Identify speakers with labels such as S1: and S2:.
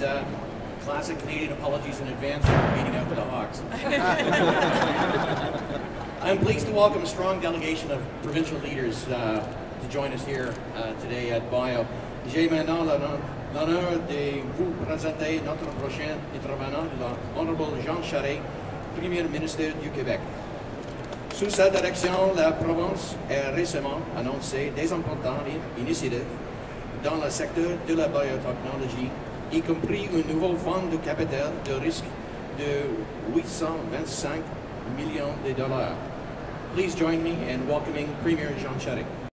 S1: classic Canadian apologies in advance for beating out the Hawks. I'm pleased to welcome a strong delegation of provincial leaders to join us here today at BIO. J'ai maintenant l'honneur de vous présenter notre prochain intervenant, l'Honorable Jean Charest, Premier ministre du Québec. Sous sa direction, la province a récemment annoncé des importantes initiatives dans le secteur de la biotechnologie, y compris un nouveau fonds de capital de risque de 825 millions de dollars. Please join me in welcoming Premier Jean Charest.